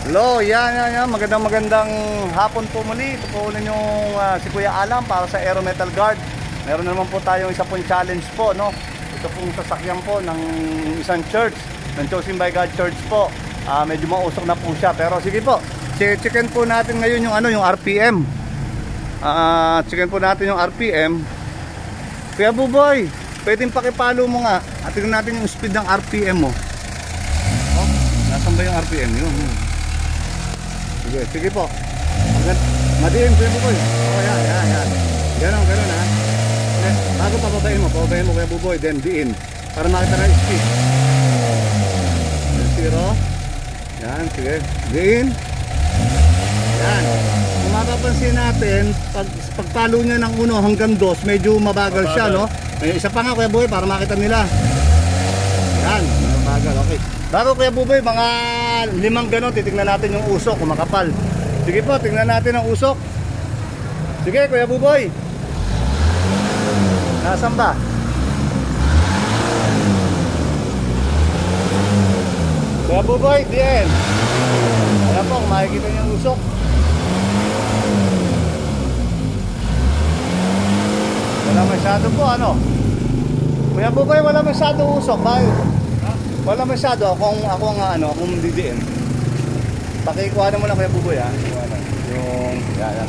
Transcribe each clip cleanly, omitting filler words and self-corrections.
Hello, yan. Magandang hapon po muli. Ito po ulit yung si Kuya Alam para sa Aero Metal Guard. Meron naman po tayong isa pong challenge po, no? Ito pong sasakyan po ng isang church, ng Chosen by God Church po. Medyo mausok na po siya, pero sige po. Checkin po natin ngayon yung RPM. Checkin po natin yung RPM. Kuya Buboy, pwedeng pakipalo mo nga. At tingnan natin yung speed ng RPM mo. Oh, nasan ba yung RPM? Yun. Sige po. Madiin, Kuya Buboy. Oh, yan. Ganon ha. Bago pababain mo Kuya Buboy, then diin. Para makita na yung speed. 0. Yan, sige. Diin. Yan. Kung mapapansin natin, pagpalo niya ng 1 hanggang 2, medyo mabagal siya, no? May isa pa nga, Kuya Buboy, para makita nila. Yan, mabagal, okay. Bago, Kuya Buboy, mga 5 ganon, titignan natin yung usok, kung makapal. Sige po, tingnan natin ang usok. Sige, Kuya Buboy. Nasaan ba? Kuya Buboy, diyan. Ayan po, kung makikita niyo yung usok. Wala masyado po, ano? Kuya Buboy, wala masyado usok. Bakit? Wala masyado. Ako ang didiin. Pakikuha na mo lang, Kuya Buboy, ha? Yung, yan.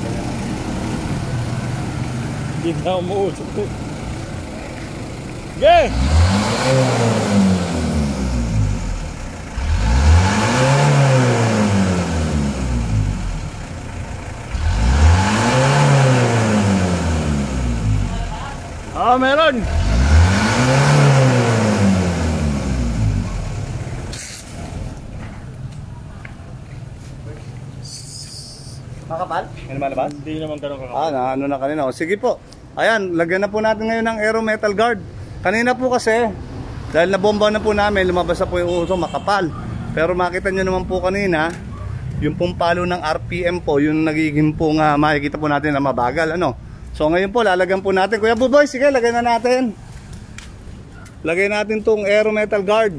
Hindi na umuusok po. Okay! Meron! Makapal? Ano malabas? Hindi naman ganun kakapal. Ano na kanina. O, sige po. Ayan, lagyan na po natin ngayon ng Aero Metal Guard. Kanina po kasi, dahil nabomba na po namin, lumabas na po yung uso, makapal. Pero makita nyo naman po kanina, yung pong palo ng RPM po, yung nagiging po nga, makikita po natin na mabagal. Ano? So ngayon po, lalagyan po natin. Kuya Buboy, sige, lagyan na natin. Lagyan natin tong Aero Metal Guard.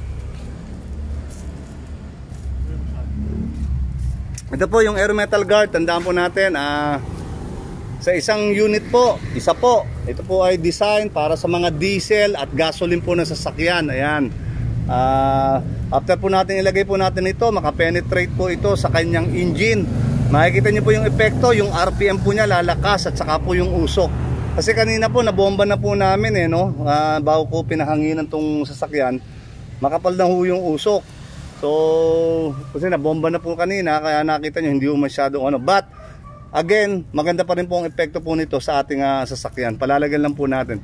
Ito po yung Aero Metal Guard. Tandaan po natin, sa isang unit po, isa po. Ito po ay design para sa mga diesel at gasoline po na sasakyan. Ayan. After po natin ilagay po natin ito, makapenetrate po ito sa kanyang engine. Makikita niyo po yung epekto, yung RPM po niya lalakas at saka po yung usok. Kasi kanina po nabomba na po namin no. Bago ko pinahanginan tong sasakyan, makapal na ho yung usok. So, kasi nabomba na po kanina, kaya nakita niyo hindi ho masyadong ano. But again, maganda pa rin po ang epekto po nito sa ating sasakyan. Palalagyan lang po natin.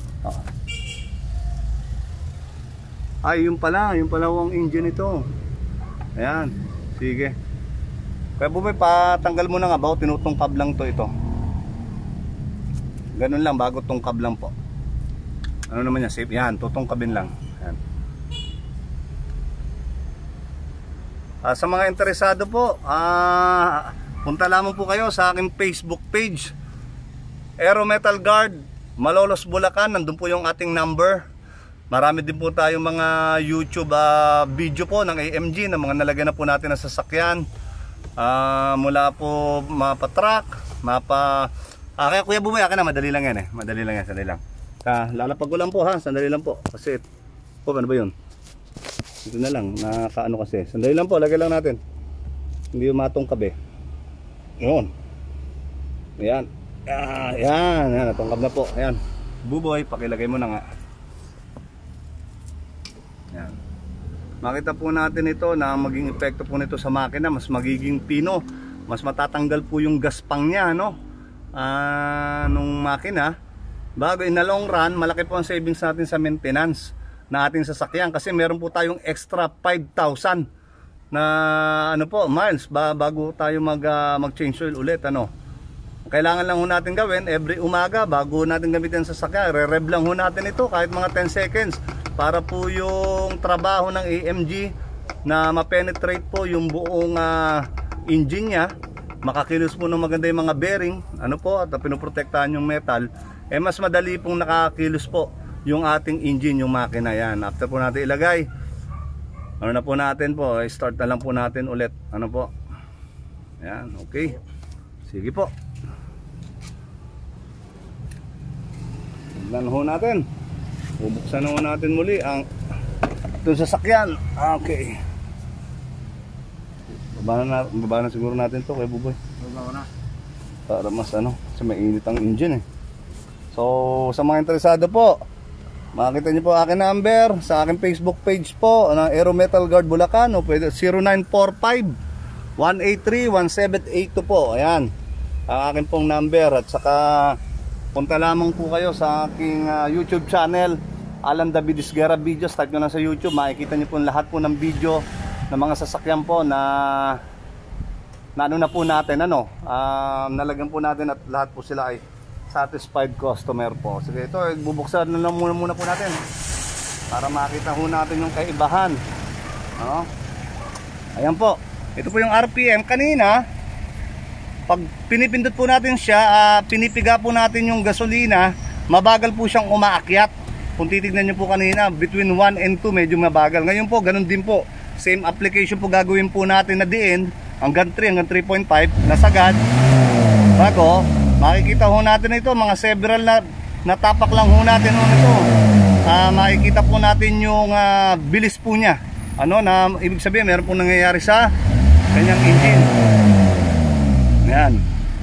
Ay, yung pala ang engine ito. Ayan, sige. Kaya Buboy, patanggal mo na nga ba? Tinutungkab lang to ito. Ganun lang, bago tungkab lang po. Ano naman yan, safe. Yan, tutungkabin lang. Yan. Sa mga interesado po, punta lamang po kayo sa aking Facebook page, Aero Metal Guard, Malolos, Bulacan. Nandun po yung ating number. Marami din po tayong mga YouTube video po ng AMG na mga nalagyan na po natin na sasakyan. Mula po mapa-truck, kaya Kuya Buboy, akin na, madali lang yan Madali lang yan, sandali lang. Lalapag ko lang po ha, sandali lang po. Kasi, ano ba yun? Ito na lang, nakaano kasi. Sandali lang po, lagay lang natin. Hindi yung matungkab Yun. Ayan. Ayan, natungkab na po. Ayan. Buboy, pakilagay mo na nga. Ayan. Makita po natin ito na maging epekto po nito sa makina, mas magiging pino, mas matatanggal po yung gaspang niya, no? Nung makina. Bago in the long run, malaki po ang savings natin sa maintenance na ating sasakyan, kasi meron po tayong extra 5,000 na miles bago tayo mag-change oil ulit, ano. Kailangan lang ho natin gawin every umaga bago natin gamitin sa sasakyan, re-rev lang ho natin ito kahit mga 10 seconds para po yung trabaho ng AMG na ma-penetrate po yung buong engine niya, makakilos po ng maganda yung mga bearing, at pinoprotektahan yung metal, mas madali pong nakakilos po yung ating engine, yung makina. Yan, after po natin ilagay, ano na po natin po, start na lang po natin ulit. Ano po? Ayan, okay. Sige po. Tignan ho natin. Bubuksan ho natin muli ang itong sasakyan. Okay. Baba na siguro natin to kay Buboy. Baba na. Para mas ano, kasi mainit ang engine eh. So sa mga interesado po, makikita niyo po aking number sa aking Facebook page po ng Aero Metal Guard Bulacan, o pwede 0945-183-1782 po. Ayan ang aking pong number. At saka punta lamang po kayo sa aking YouTube channel, Alan David Isguera Videos. Type nyo lang sa YouTube, makikita nyo po lahat po ng video ng mga sasakyan po na ano na po natin, ano, nalagyan po natin at lahat po sila ay satisfied customer po. Sige, ito bubuksan na lang muna po natin para makita po natin yung kaibahan. Ano? Ayan po, ito po yung RPM. Kanina pag pinipindot po natin siya, pinipiga po natin yung gasolina, mabagal po siyang umaakyat. Kung titignan nyo po kanina, between 1 and 2 medyo mabagal. Ngayon po, ganun din po. Same application po gagawin po natin na diin, hanggang 3, hanggang 3.5 na sagad. Bago, makikita ho natin ito, mga several na tapak lang ho natin ito. Makikita po natin yung bilis po niya. Ano, na ibig sabihin, meron po nangyayari sa kanyang engine. Ayan.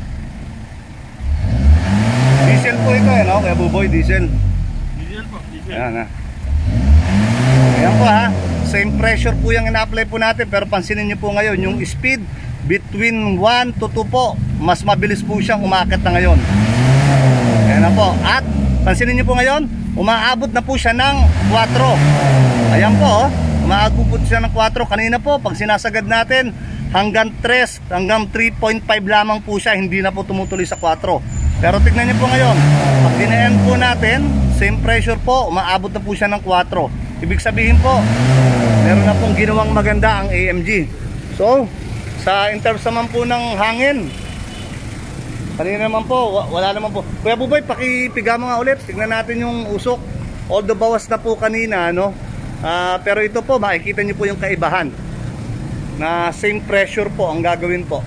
Diesel po ito, no? Kaya Buboy, diesel. Diesel po, diesel. Ayan ha. Ayan po ha. Same pressure po yung ina-apply po natin. Pero pansinin nyo po ngayon, yung speed between 1 to 2 po, mas mabilis po siyang umakit na ngayon. Ayan na po. At pansinin nyo po ngayon, umaabot na po siya ng 4. Ayan po, umaabot po siya ng 4. Kanina po, pag sinasagad natin, hanggang 3, hanggang 3.5 lamang po siya, hindi na po tumutuloy sa 4. Pero tignan niyo po ngayon, pag dinaan po natin, same pressure po, umaabot na po siya ng 4. Ibig sabihin po, meron na pong ginawang maganda ang AMG. So, sa in terms naman po ng hangin, kanina naman po, wala naman po. Kuya Buboy, pakipiga mo nga ulit, tignan natin yung usok. Although bawas na po kanina, no? Pero ito po, makikita niyo po yung kaibahan. Na same pressure po ang gagawin po.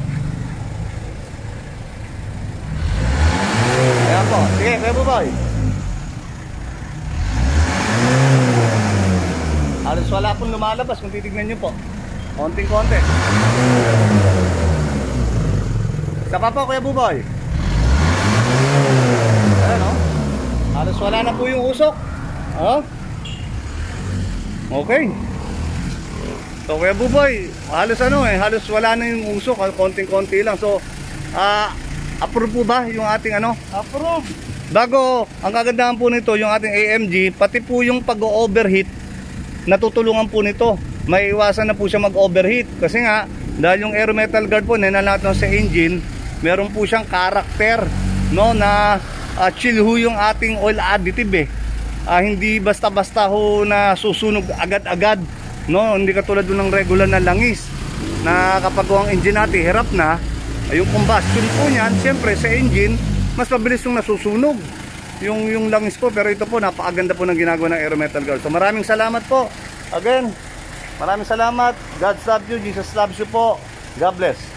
Ayan po. Sige, Kuya Buboy. Halos wala pong lumalabas kung titignan nyo po. Konting-konti. Isa pa po, Kuya Buboy. Ayan o. Halos wala na po yung usok. Okay. So Kuya Buboy, halos halos wala na yung usok, konting-konti lang. So, approve po ba yung ating Approve. Bago, ang kagandahan po nito, yung ating AMG, pati po yung pag-overheat, natutulungan po nito. May iwasan na po siya mag-overheat. Kasi nga, dahil yung Aero Metal Guard po, nanalato sa engine, meron po siyang karakter, no, na chill ho yung ating oil additive eh. Hindi basta-basta ho na susunog agad-agad. No, hindi katulad ng regular na langis na kapag ang engine natin hirap na, yung combustion po niyan, siyempre sa engine mas mabilis yung nasusunog yung langis po. Pero ito po, napakaganda po ng ginagawa ng Aero Metal Guard. So maraming salamat po. Again, maraming salamat. God love you, Jesus loves you po. God bless.